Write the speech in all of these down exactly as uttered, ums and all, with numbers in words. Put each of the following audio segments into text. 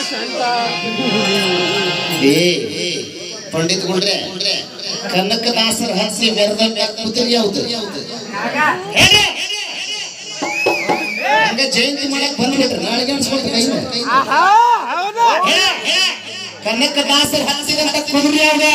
पंडित गुंड्रे कनकदासर हसी मेरदा कुतरी ಯಾವುದು ಹಂಗ ಜಯಂತಿ ಮಾಡಕ್ ಬಂದ್ಬಿಟ್ರೆ ನಾಳೆಗೆ ಅನ್ಸ್ಕೊಳ್ತ ಕೈನ ಆಹಾ ಹೌದು ಕನಕದಾಸರ ಹಸಿದಂತ ಕುದುರೆ ಯಾವುದು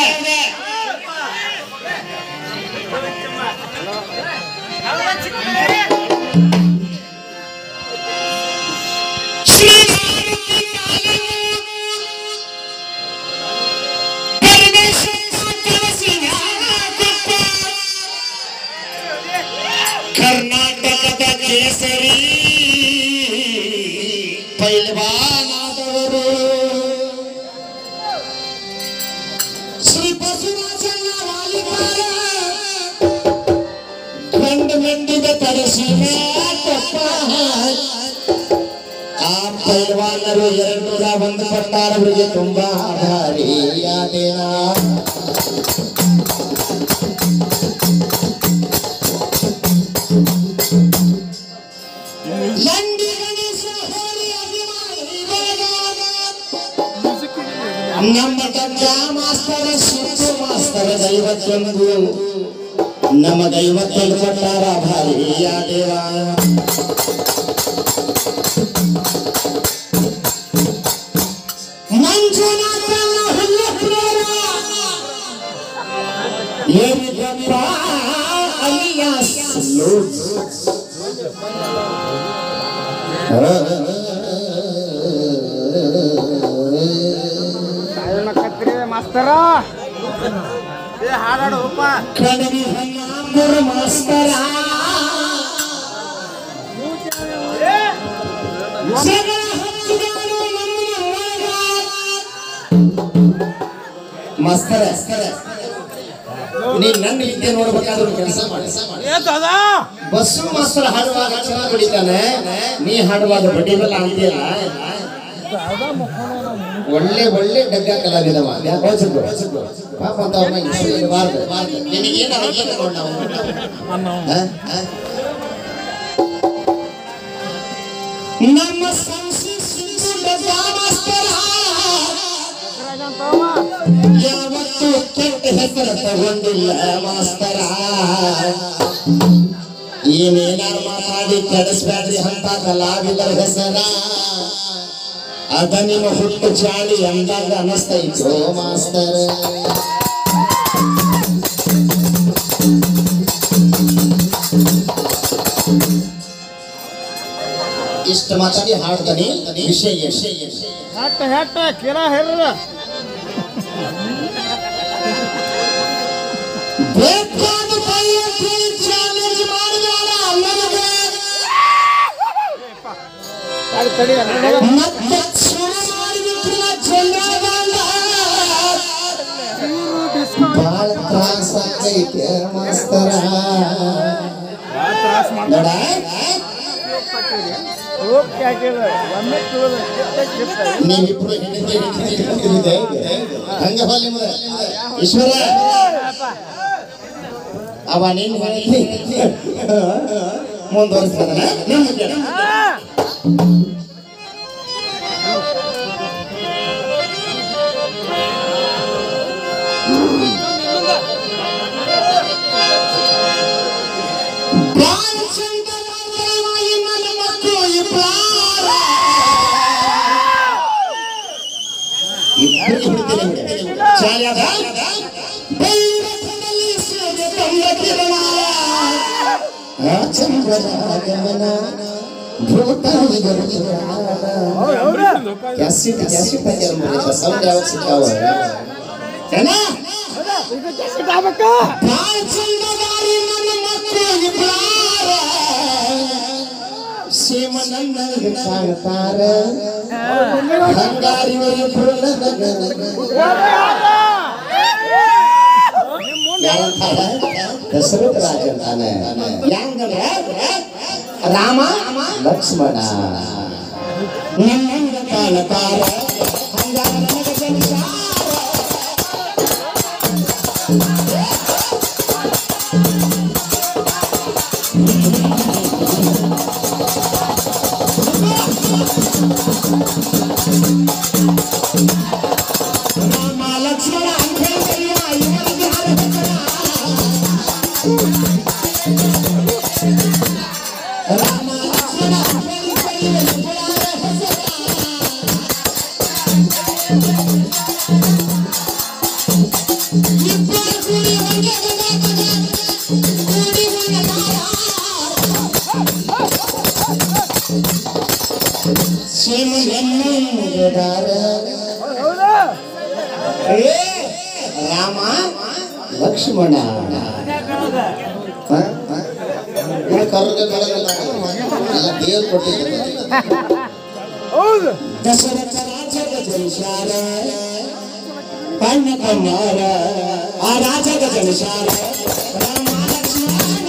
कर्नाटक केसरी पहलवानादवरु श्री बसवराजन वालिकार गंड मंडिद तरसिನ ತಪ್ಪ ಆ ಪಹಲವಾನರು ಎರಡು ನೂರ ಒಂದು ಪಟ್ಟಾರವರಿಗೆ ತುಂಬಾ ಆಭಾರಿಯಾದೇನ ನಮ್ಮ ಗಂಗಾ ಮಾಸ್ತರ ಶಿವ ಮಾಸ್ತರ ದೈವತ್ತೊಂದು ನಮ್ಮ ದೈವತ್ತೊಂದು ಪಟ್ಟಾರ ಭಾರಿಯ ದೇವ ಮಂಜುನಾಥ ಏರಿದಪ್ಪ ಅಲಿಯಾಸ್ ಲೂಸ್ ಮಾಸ್ತರ ಏ ಹಾಡಾಡು ಹೋಪ ಕಣವಿ ಹನ್ನಾಂಬರ ಮಾಸ್ತರ ಜಗಳ ಹತ್ತಿದಾನು ನಮ್ಮ ಮಾಸ್ತರ ನೀ ನನ್ನ ವಿದ್ಯೆ ನೋಡ್ಬೇಕಾದ್ರೂ ಕೆಲಸ ಮಾಡಿ ಬಸ್ಸು ಮಾಸ್ತರ ಹಾಡುವಾಗ ಚೆನ್ನಾಗಿ ಹೊಡಿತಾನೆ ನೀ ಹಾಡುವಾಗ ಬಡಿಬಲ್ಲ ಅಂತೀಯಲ್ಲ ಒಳ್ಳೆ ಒಳ್ಳೆ ಡಗ್ಗ ಕಲಾವಿದವ ಪಾಪ ಅಂತ ನಮ್ಮ ಯಾವತ್ತು ಕೆಟ್ಟ ಹೆಸರು ತಗೊಂಡಿಲ್ಲ ಮಾಸ್ತರ ಏನೇನಾರು ಮಾತಾಡಿ ಕೆಡಿಸ್ಬೇಡ್ರಿ ಅಂತ ಕಲಾವಿದರ ಹೆಸರ ಅದ ನಿಮ್ಮ ಹುಟ್ಟು ಚಾಳಿ ಅಂದಾಗ ಅನಿಸ್ತೈತು ಮಾಸ್ತರ ಇಷ್ಟ ಮಾತಾಡಿ ಹಾಡ್ತಾನೆ ವಿಷಯ ಹೆಟ್ಟ ಹೆಟ್ಟ ಕೇಳ ಹೇಳ ಬೇಕಾದ ಕೈಯಲ್ಲಿ ಚಾಲೆಂಜ್ ಮಾಡಿದಾರ ಅಲ್ಲದೆ ತಡಿ ಮತ್ತೆ ಬಾಳ ತ್ರಾಸ ಆಗೈತೆ ಮಾಸ್ತರ ನೋಡ ನೀವಿಬ್ರು ಹಂಗ ಹೊಲಿ ಈಶ್ವರ ಅವ ನೀನು ಮುಂದುವರಿಸ್ತಾನ कैसेट कैसेट पे क्या मुझे समझ आवक सिखाओ है ना इधर कैसेट आवका बाल चंदगारी मन मक्को इब्लार सीमनंद सांगतार हंगारी वरी फुलदग यार था दशरथ राजन ताने यांगल राम लक्ष्मण नंद कालकार हंगार नग संसार Thank you. ರಾಮ ಲಕ್ಷ್ಮಣ ಅಂತ ಕರೆಯುವ ಇವರಿಗೆ ಯಾರ ಹೆಸರ ರಾಮ ಲಕ್ಷ್ಮಣ ಅಂತ ಕರೆಯುವ ಇವರ ಹೆಸರ ಇಬ್ಬರು ಕೂಡಿ ಒಂದೇ ಕೂಡಿ ರಾಮ ಲಕ್ಷ್ಮಣ ದೇವ್ರು ಕೊಟ್ಟಿದ್ದಾರೆ ದಶರಥ ರಾಜ ಜನಿಷಾರ ಕಣ್ಣ ಕಮ್ಮಾರ ಆ ರಾಜ ಜನಿಷಾರ ರಾಮ ಲಕ್ಷ್ಮಣ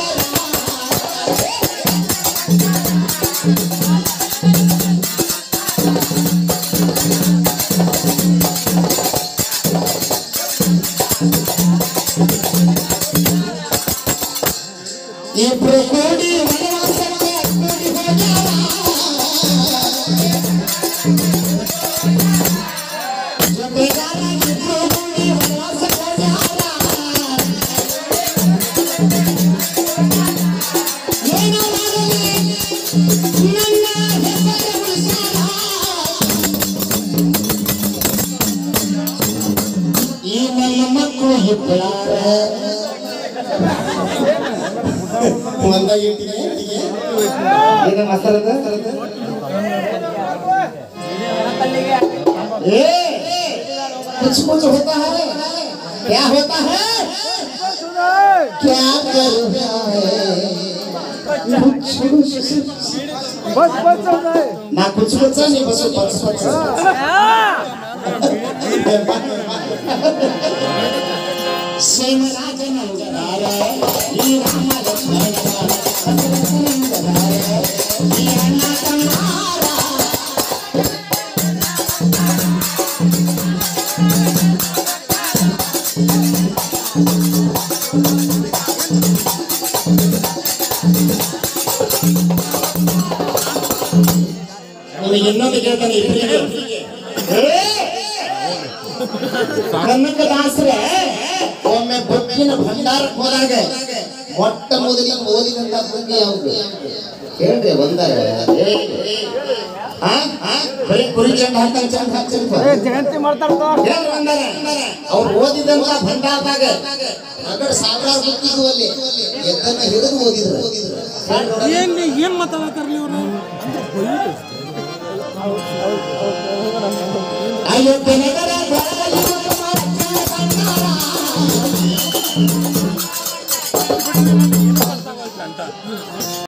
ಇಬ್ರು ಕೂಡಿ ವನವಾಸಕ್ಕೆ ಕೂಡಿ ಹೋಗ್ಯಾರ ಜೊತೆಗಾರ ಇಬ್ರು ಕೂಡಿ ವನವಾಸಕ್ಕೆ ಹೋಗ್ಯಾರ ಏನೋ ಮಾಡಲಿ ನನ್ನ ಹೆಸರು ಉಳಿಸ್ಯಾರ ಈ ನನ್ನ ಮಕ್ಕಳು ಇಬ್ಬರಾರ मसरद कुछ कुछ होता है क्या होता है क्या करूँ बस बस ना कुछ कुछ नहीं बस बस बस सिंह राजन ಈ ರಾಮ ಲಕ್ಷ್ಮಣ ಇನ್ನೊಂದು ಕೇಳ್ತಾನೆ ಇಬ್ಬರಿಗೆ ಕನ್ನಡ ದಾಸರೇ ಒಮ್ಮೆ ಬುಕ್ಕಿನ ಭಂಡಾರಕ್ಕೆ ಹೋದಾಗ ಮೊಟ್ಟ ಮೊದಲಿಗೆ ಓದಿದಂತ ಬುಕ್ ಯಾವುದು ಹೇಳ್ರಿ ಬಂದಾರ ಬರೀ ಕುರಿ ಚಂದ ಹಾಕ್ತಾನೆ ಚಂದ ಹಾಕ್ತಾರೆ ಅವ್ರು ಓದಿದಂತ ಭಂಡಾರದಾಗ ಅಗಡ ಸಾವಿರಾರು ಬುಕ್ ಇದ್ವು ಅಲ್ಲಿ ಎದ್ದನ್ನ ಹಿಡಿದು ಓದಿದ್ರು ಏನ್ ಮಾತಾಡ್ತಾರ್ಲಿ ಅವರು ಅಯೋಧ್ಯೆ ನಗರ